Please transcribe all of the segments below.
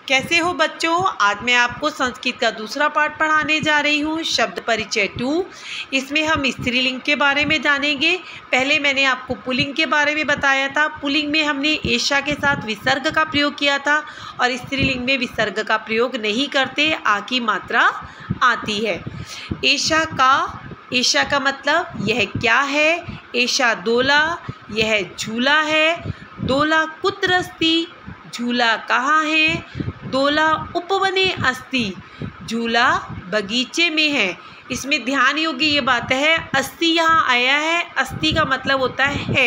कैसे हो बच्चों। आज मैं आपको संस्कृत का दूसरा पाठ पढ़ाने जा रही हूँ, शब्द परिचय 2। इसमें हम स्त्रीलिंग के बारे में जानेंगे। पहले मैंने आपको पुल्लिंग के बारे में बताया था। पुल्लिंग में हमने एषा के साथ विसर्ग का प्रयोग किया था और स्त्रीलिंग में विसर्ग का प्रयोग नहीं करते, आ की मात्रा आती है। एषा का मतलब यह क्या है। एषा दोला, यह झूला है। दोला कुत्र अस्ति, झूला कहाँ है। दोला उपवने अस्ति, झूला बगीचे में है। इसमें ध्यान योग्य ये बात है, अस्ति यहाँ आया है। अस्ति का मतलब होता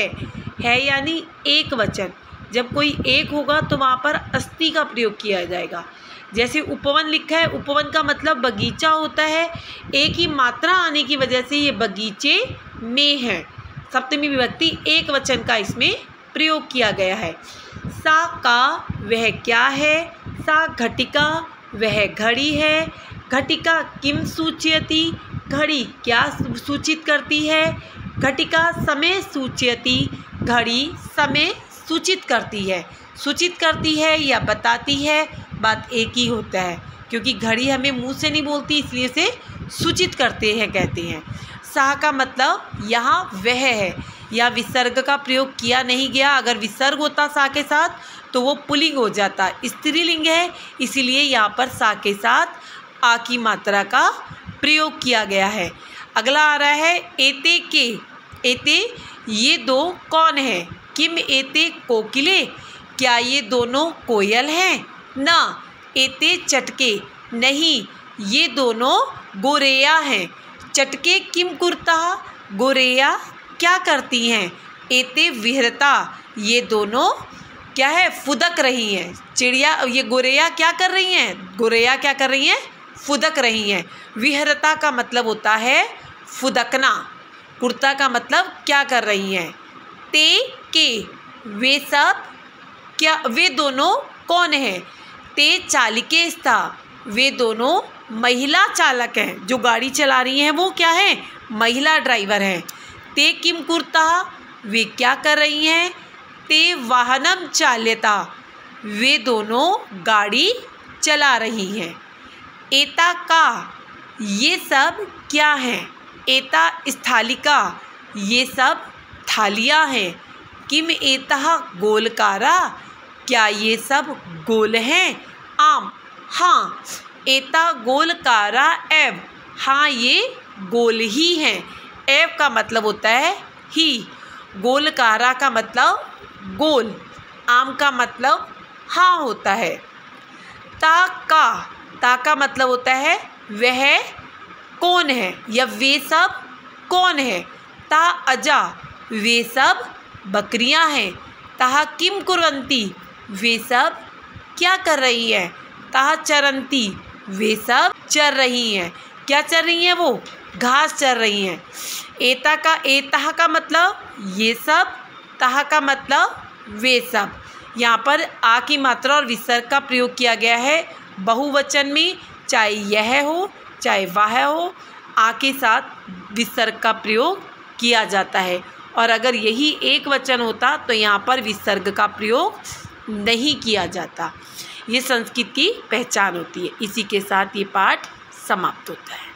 है यानी एक वचन। जब कोई एक होगा तो वहाँ पर अस्ति का प्रयोग किया जाएगा। जैसे उपवन लिखा है, उपवन का मतलब बगीचा होता है। एक ही मात्रा आने की वजह से ये बगीचे में है। सप्तमी विभक्ति एक वचन का इसमें प्रयोग किया गया है। सा का वह क्या है। सा घटिका, वह घड़ी है। घटिका किम सूचयति, घड़ी क्या सूचित करती है। घटिका समय सूचयति, घड़ी समय सूचित करती है। सूचित करती है या बताती है, बात एक ही होता है, क्योंकि घड़ी हमें मुंह से नहीं बोलती, इसलिए से सूचित करते हैं कहते हैं। सा का मतलब यहाँ वह है, या विसर्ग का प्रयोग किया नहीं गया। अगर विसर्ग होता सा के साथ तो वो पुल्लिंग हो जाता। स्त्रीलिंग है, इसीलिए यहाँ पर सा के साथ आ की मात्रा का प्रयोग किया गया है। अगला आ रहा है एते के। एते ये दो कौन है। किम एते कोकिले, क्या ये दोनों कोयल हैं। ना एते चटके, नहीं ये दोनों गोरेया हैं। चटके किम कुर्ता, गोरेया क्या करती हैं। एते विहरता, ये दोनों क्या है फुदक रही हैं। चिड़िया ये गोरेया क्या कर रही हैं। गोरेया क्या कर रही हैं, फुदक रही हैं। विहरता का मतलब होता है फुदकना। कुर्ता का मतलब क्या कर रही हैं। ते के वे सब क्या, वे दोनों कौन हैं। ते चालिके स्था, वे दोनों महिला चालक हैं। जो गाड़ी चला रही हैं वो क्या है, महिला ड्राइवर हैं। ते किम कुर्ता, वे क्या कर रही हैं। ते वाहनम चाल्यता, वे दोनों गाड़ी चला रही हैं। एता का, ये सब क्या हैं। एता स्थालिका, ये सब थालियाँ हैं। किम एता गोलकारा, क्या ये सब गोल हैं। आम हाँ, एता गोलकारा एव, हाँ ये गोल ही हैं। एव का मतलब होता है ही। गोलकारा का मतलब गोल। आम का मतलब हाँ होता है। ता का मतलब होता है वह कौन है या वे सब कौन है। ता अजा, वे सब बकरियां हैं। ताहा किम कुर्वन्ति, वे सब क्या कर रही है। ताहा चरंती, वे सब चर रही हैं। क्या चर रही हैं, वो घास चर रही हैं। एताहा का मतलब ये सब, ताहा का मतलब वे सब। यहाँ पर आ की मात्रा और विसर्ग का प्रयोग किया गया है बहुवचन में, चाहे यह हो चाहे वह हो, आ के साथ विसर्ग का प्रयोग किया जाता है। और अगर यही एक वचन होता तो यहाँ पर विसर्ग का प्रयोग नहीं किया जाता। ये संस्कृत की पहचान होती है। इसी के साथ ये पाठ समाप्त होता है।